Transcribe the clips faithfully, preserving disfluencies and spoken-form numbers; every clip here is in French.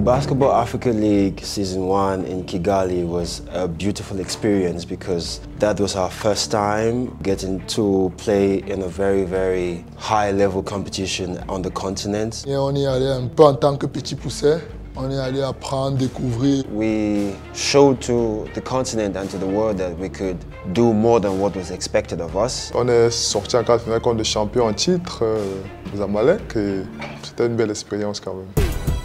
Basketball Africa League Season one in Kigali was a beautiful experience because that was our first time getting to play in a very, very high-level competition on the continent. Et on y allait un peu en tant que petit pousset. On est allé apprendre, découvrir. We showed to the continent and to the world that we could do more than what was expected of us. On est sorti en quart de finale contre le champion en titre, euh, les Amalek, et c'était une belle expérience quand même.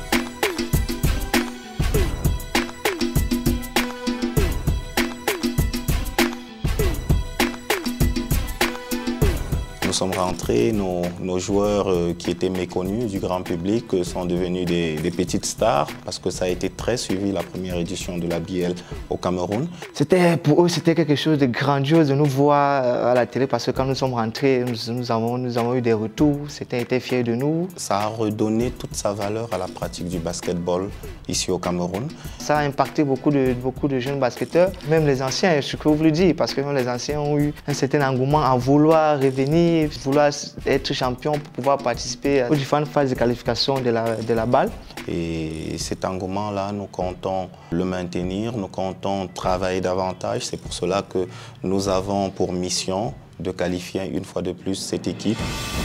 Nous sommes rentrés, nos, nos joueurs euh, qui étaient méconnus du grand public euh, sont devenus des, des petites stars parce que ça a été très suivi la première édition de la B L au Cameroun. C'était, pour eux, c'était quelque chose de grandiose de nous voir à la télé parce que quand nous sommes rentrés, nous, nous, avons, nous avons eu des retours, c'était été fiers de nous. Ça a redonné toute sa valeur à la pratique du basketball ici au Cameroun. Ça a impacté beaucoup de, beaucoup de jeunes basketteurs, même les anciens, ce que vous voulez dire, parce que les anciens ont eu un certain engouement à vouloir revenir, vouloir être champion pour pouvoir participer aux différentes phases de qualification de la, de la B A L. Et cet engouement-là, nous comptons le maintenir, nous comptons travailler davantage. C'est pour cela que nous avons pour mission de qualifier une fois de plus cette équipe.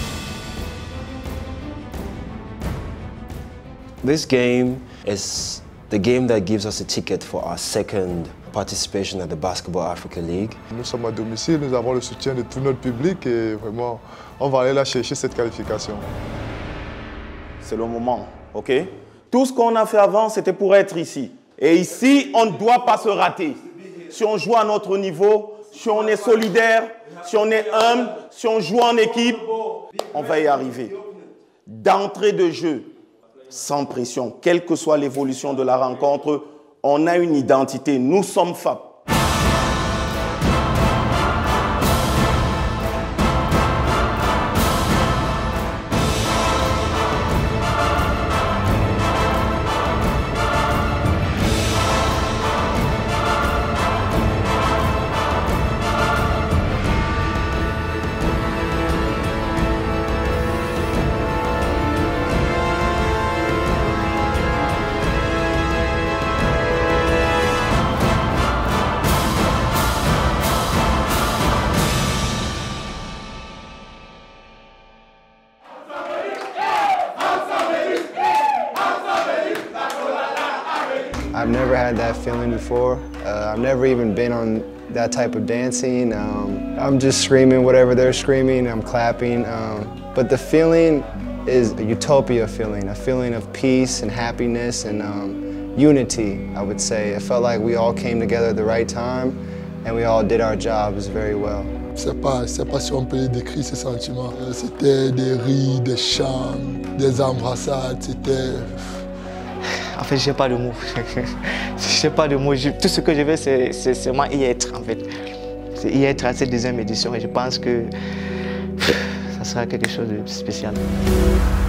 This game is the game that gives us a ticket for our second participation at the Basketball Africa League. Nous sommes à domicile, nous avons le soutien de tout notre public et vraiment, on va aller là chercher cette qualification. C'est le moment, ok? Tout ce qu'on a fait avant, c'était pour être ici. Et ici, on ne doit pas se rater. Si on joue à notre niveau, si on est solidaire, si on est humble, si on joue en équipe, on va y arriver. D'entrée de jeu, sans pression, quelle que soit l'évolution de la rencontre, on a une identité, nous sommes F A P. I've never had that feeling before. Uh, I've never even been on that type of dancing. Um, I'm just screaming whatever they're screaming, I'm clapping. Um, but the feeling is a utopia feeling, a feeling of peace and happiness and um, unity, I would say. It felt like we all came together at the right time and we all did our jobs very well. Je ne sais pas, je sais pas si on peut décrire ces sentiments. C'était des rires, des chants, des embrassades, c'était... En fait, je n'ai pas de mots. Je n'ai pas de mots. Je, tout ce que je veux, c'est seulement y être, en fait. C'est y être à cette deuxième édition et je pense que ça sera quelque chose de spécial.